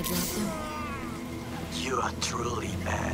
I dropped him? You are truly mad.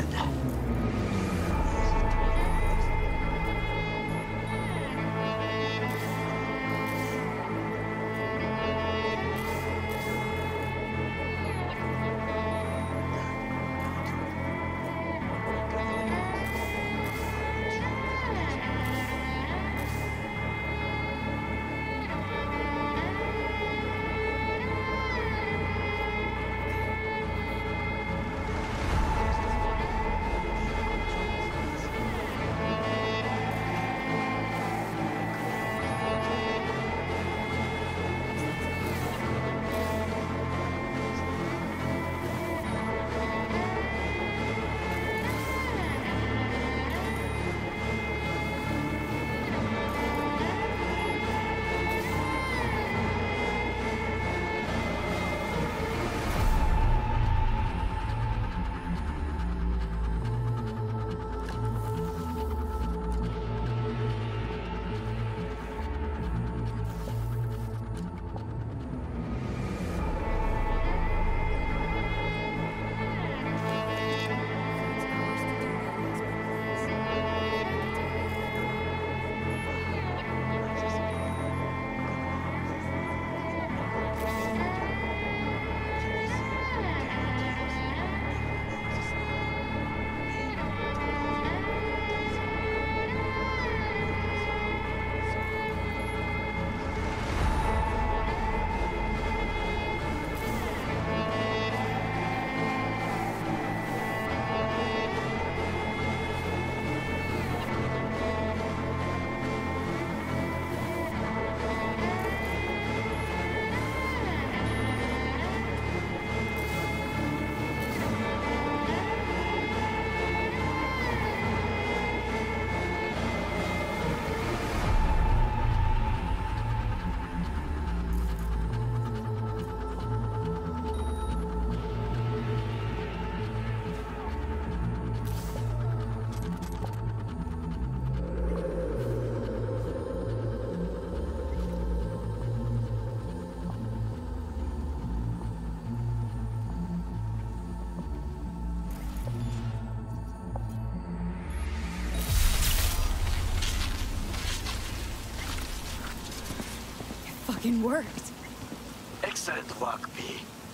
Fucking worked. Excellent work, V.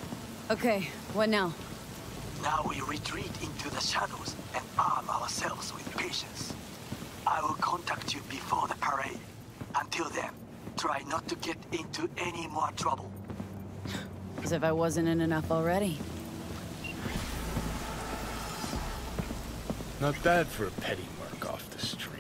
Okay, what now? Now we retreat into the shadows and arm ourselves with patience. I will contact you before the parade. Until then, try not to get into any more trouble. As if I wasn't in enough already. Not bad for a petty merc off the street.